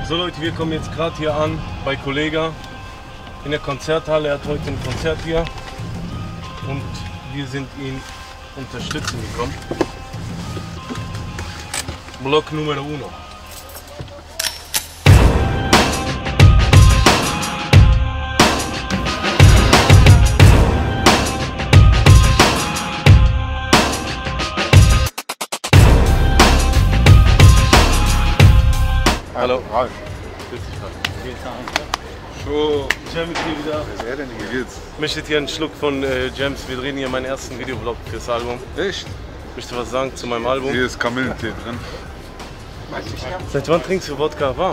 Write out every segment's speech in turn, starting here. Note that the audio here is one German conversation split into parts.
So Leute, wir kommen jetzt gerade hier an bei Kollega in der Konzerthalle. Er hat heute ein Konzert hier und wir sind ihn unterstützen gekommen. Block Numero 1. Hallo. Hi. Grüß dich, James hier wieder. Wer denn? Wie geht's? Ich möchte hier einen Schluck von James. Wir drehen hier meinen ersten Videoblog fürs Album. Echt? Ich möchte was sagen zu meinem Album. Hier ist Kamillentee drin. Seit wann trinkst du Wodka warm?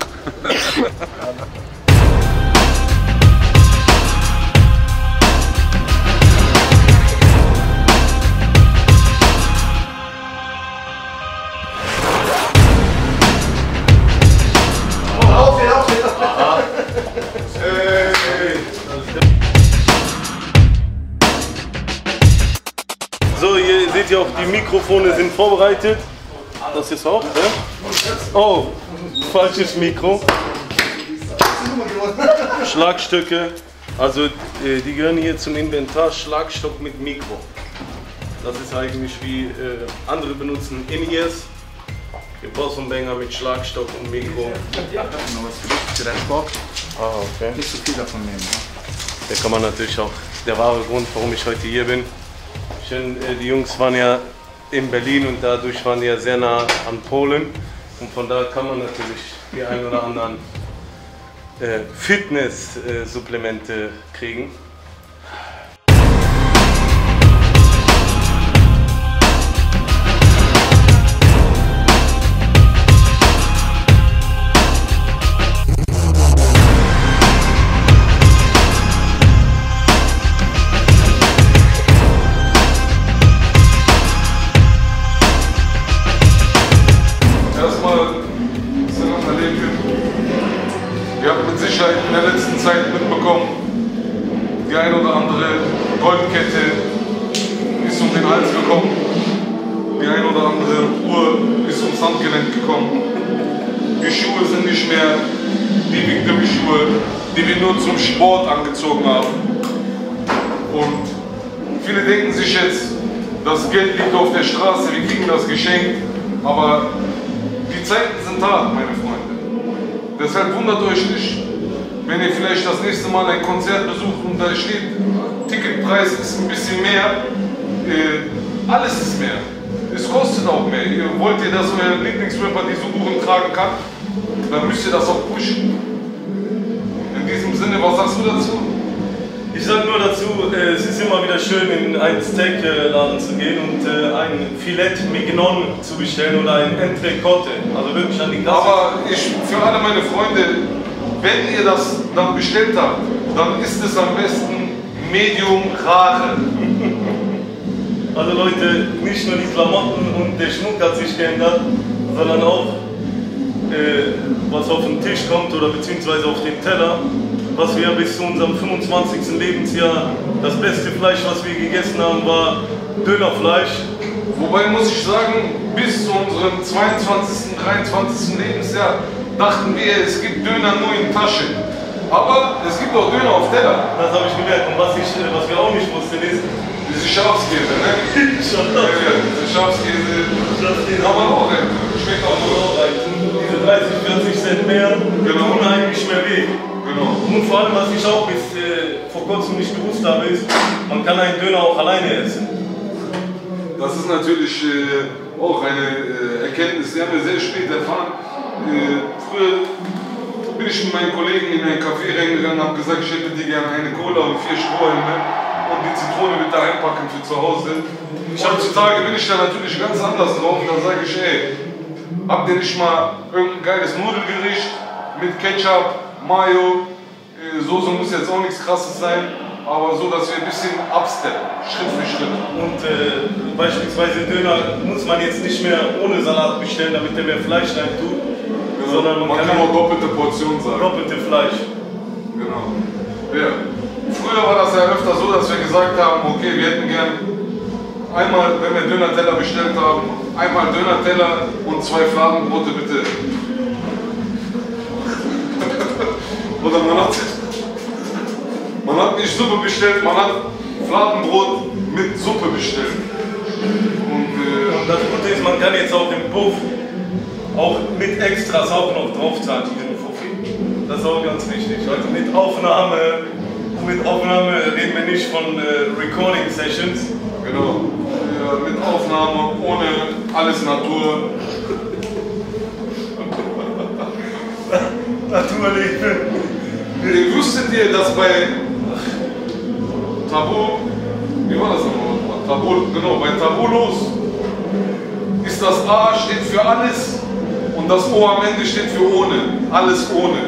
So, hier seht ihr auch, die Mikrofone sind vorbereitet. Das ist auch, ne? Oh, falsches Mikro. Schlagstücke, also die gehören hier zum Inventar, Schlagstock mit Mikro. Das ist eigentlich wie andere benutzen In-Ears. Wir brauchen einen Banger mit Schlagstock und Mikro. Ah, okay. Nicht so viel davon nehmen. Ne? Da kann man natürlich auch, der wahre Grund, warum ich heute hier bin. Die Jungs waren ja in Berlin und dadurch waren die ja sehr nah an Polen. Und von da kann man natürlich die ein oder anderen Fitness-Supplemente kriegen. Ihr habt mit Sicherheit in der letzten Zeit mitbekommen, die ein oder andere Goldkette ist um den Hals gekommen, die ein oder andere Uhr ist ums Handgelenk gekommen. Die Schuhe sind nicht mehr die Big Dummy Schuhe, die wir nur zum Sport angezogen haben. Und viele denken sich jetzt, das Geld liegt auf der Straße, wir kriegen das geschenkt, aber die Zeiten sind hart, meine Freunde. Deshalb wundert euch nicht, wenn ihr vielleicht das nächste Mal ein Konzert besucht und da steht, Ticketpreis ist ein bisschen mehr, alles ist mehr. Es kostet auch mehr. Wollt ihr, dass euer Lieblingsrapper diese Uhren tragen kann, dann müsst ihr das auch pushen. In diesem Sinne, was sagst du dazu? Ich sage nur dazu, es ist immer wieder schön, in einen Steakladen zu gehen und ein Filet Mignon zu bestellen oder ein Entrecôte, also wirklich an die Kasse. Aber für alle meine Freunde, wenn ihr das dann bestellt habt, dann ist es am besten Medium Rare. Also Leute, nicht nur die Klamotten und der Schmuck hat sich geändert, sondern auch was auf den Tisch kommt oder beziehungsweise auf den Teller. Was wir bis zu unserem 25. Lebensjahr, das beste Fleisch, was wir gegessen haben, war Dönerfleisch. Wobei muss ich sagen, bis zu unserem 22., 23. Lebensjahr dachten wir, es gibt Döner nur in Tasche. Aber es gibt auch Döner auf Teller. Das habe ich gemerkt. Und was wir auch nicht wussten ist, diese Schafskäse, ne? Schafskäse. Aber auch, schmeckt auch gut. Diese 30, 40 Cent mehr, genau, tun eigentlich mehr weh. Genau. Und vor allem, was ich auch bis vor kurzem nicht gewusst habe, ist, man kann einen Döner auch alleine essen. Das ist natürlich auch eine Erkenntnis, die haben wir sehr spät erfahren. Früher bin ich mit meinen Kollegen in ein Café reingegangen und habe gesagt, ich hätte dir gerne eine Cola und 4 Strohhalme und die Zitrone bitte einpacken für zu Hause. Heutzutage bin ich da natürlich ganz anders drauf und dann sage ich, ey, habt ihr nicht mal irgendein geiles Nudelgericht mit Ketchup, Mayo, Soße muss jetzt auch nichts Krasses sein, aber so, dass wir ein bisschen absteppen, Schritt für Schritt. Und beispielsweise Döner muss man jetzt nicht mehr ohne Salat bestellen, damit der mehr Fleisch rein tut, genau, sondern man kann auch doppelte Portion sagen. Doppelte Fleisch. Genau. Ja. Früher war das ja öfter so, dass wir gesagt haben, okay, wir hätten gern einmal, wenn wir Döner-Teller bestellt haben, einmal Döner-Teller und 2 Fladenbrote bitte. Oder man hat nicht Suppe bestellt, man hat Fladenbrot mit Suppe bestellt. Und das Gute ist, man kann jetzt auch im Puff auch mit Extras auch noch draufzahlen, diesen Fuffi. Das ist auch ganz wichtig. Also mit Aufnahme reden wir nicht von Recording Sessions. genau, mit Aufnahme, ohne alles Natur. Naturliebe. Wusstet ihr, dass bei Tabu, wie war das nochmal? Tabu, genau, bei Tabulos ist das A steht für alles und das O am Ende steht für ohne. Alles ohne.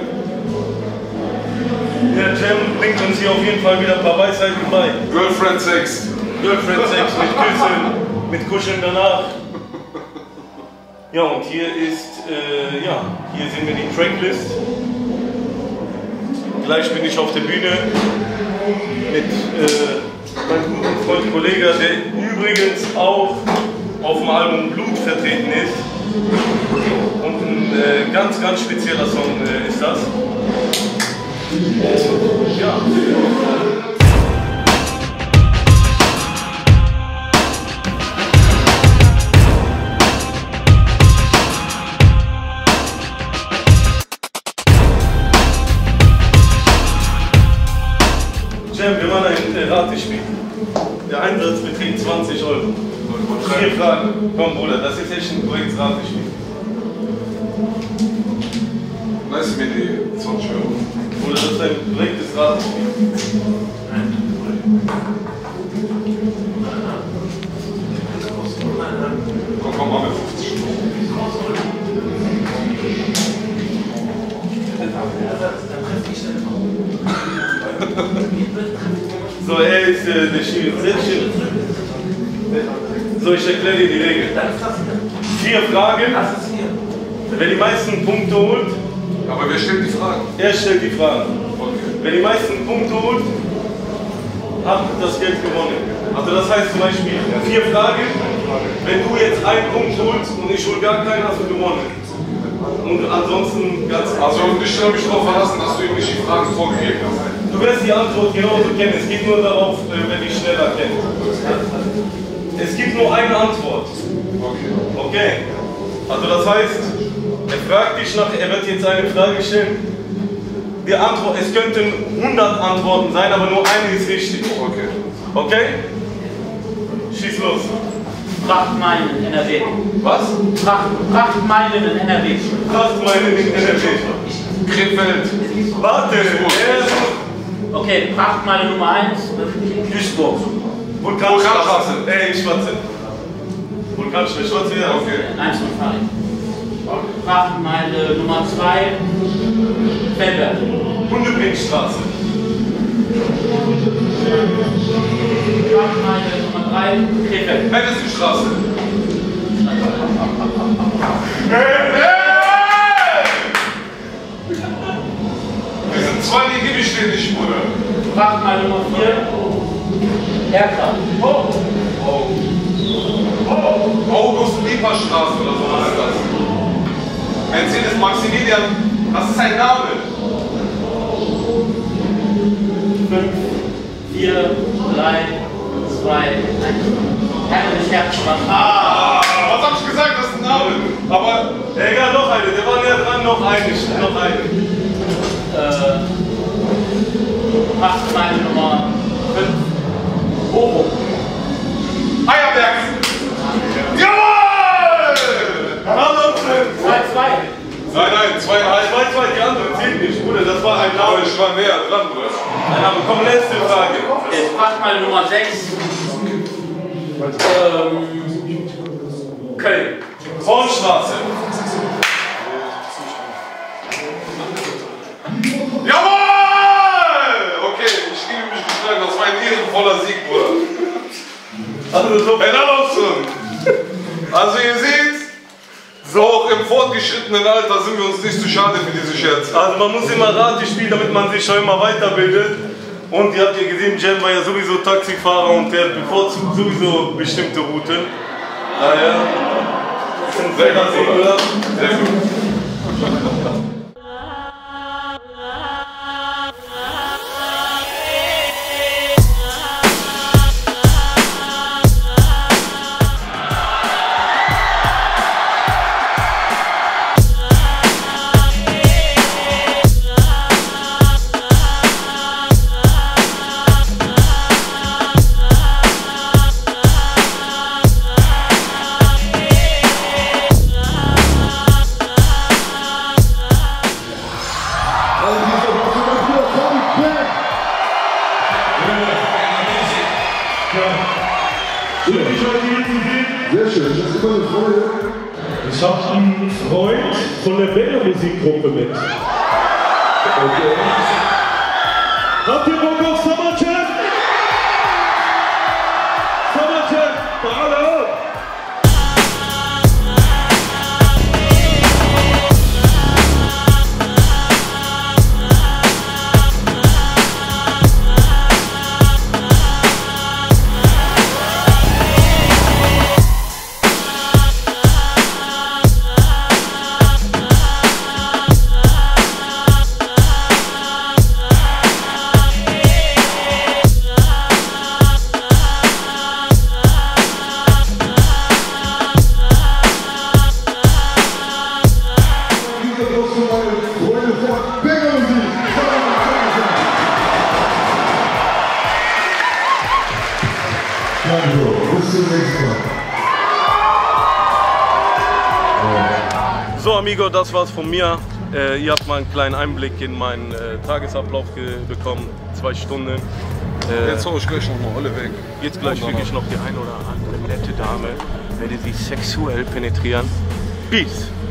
Der Jam bringt uns hier auf jeden Fall wieder ein paar Weisheiten bei. Girlfriend Sex. Girlfriend Sex mit Küssen, mit Kuscheln danach. Ja, und hier ist, hier sehen wir die Tracklist. Gleich bin ich auf der Bühne mit meinem guten Freund Kollege, der übrigens auch auf dem Album Blut vertreten ist. Und ein ganz, ganz spezieller Song ist das. Ja. Wir machen ein Ratespiel. Der Einsatz beträgt 20 €. 4 Fragen. Komm Bruder, das ist echt ein korrektes Ratespiel. Nice Idee, 20 €. Bruder, das ist ein korrektes Ratespiel. Komm mal mit 50 €. So, er ist der Schiri. So, ich erkläre dir die Regel. 4 Fragen. Wer die meisten Punkte holt, Aber wer stellt die Fragen? er stellt die Fragen. Okay. Wer die meisten Punkte holt, hat das Geld gewonnen. Also das heißt zum Beispiel 4 Fragen. Wenn du jetzt einen Punkt holst und ich hole gar keinen, hast du gewonnen. Und ansonsten ganz Also ich habe mich darauf verlassen, dass du ihm nicht die Fragen vorgegeben hast. Du wirst die Antwort genauso kennen. Es geht nur darauf, wer dich schneller kennt. Es gibt nur eine Antwort. Okay. Okay? Also das heißt, er fragt dich nach, er wird jetzt eine Frage stellen. Die Antwort, es könnten 100 Antworten sein, aber nur eine ist richtig. Okay. Okay? Schieß los. Prachtmeilen in NRW. Was? Prachtmeilen in NRW. Prachtmeilen in NRW. Krefeld. Warte! Okay, Prachtmeile Nummer 1, Duisburg. Vulkanstraße. Ich schwatze. Vulkanstraße, schwatze wieder. Okay. 1 von Farid. Prachtmeile Nummer 2, Feldberg. Hundebrinkstraße. Prachtmeile Nummer 3, Krefeld. Hennessystraße. Wir sind 2, die gebe ich dir nicht, Bruder. Prachtmeile Nummer 4, Erkrath. August-Liebherstraße oder so, was ist das? Mercedes Maximilian, das ist ein Name. 5, 4, 3, 2, 1. Herrlich Herzschwach. Was hab ich gesagt? Das ist ein Name. Aber Egal, noch eine. Der war näher dran, noch eine. Noch eine. Prachtmeile Nummer 5, Bochum. Eierberg. Jawohl! 2, 2. Nein, 2,5. 2, die andere zählt nicht, Bruder. Das war ein Aber Name. ich war näher dran, Bruder. Ein Name. Komm, letzte Frage. Jetzt Prachtmeile Nummer 6, Köln. Hornstraße. Jawohl! Okay, ich gebe mich geschlagen. Das war ein ehrenvoller Sieg, Bruder. Also so. Also ihr seht, so auch im fortgeschrittenen Alter sind wir uns nicht zu schade für diese Scherze. Also man muss immer Rate spielen, damit man sich schon immer weiterbildet. Und ihr habt ja gesehen, Jam war ja sowieso Taxifahrer und der bevorzugt sowieso bestimmte Routen. Daher sind Sehr gut, oder? Sehr gut. Sehr schön, das ist immer eine Freude. Ich habe einen Freund von der Bälle-Musikgruppe mit. Okay. Habt ihr Bock auf Summerchamp? Summerchamp, für alle! So, Amigo, das war's von mir. Ihr habt mal einen kleinen Einblick in meinen Tagesablauf bekommen. 2 Stunden. Jetzt hau ich gleich noch mal alle weg. Jetzt gleich wirklich noch die ein oder andere nette Dame. Werde sie sexuell penetrieren. Peace!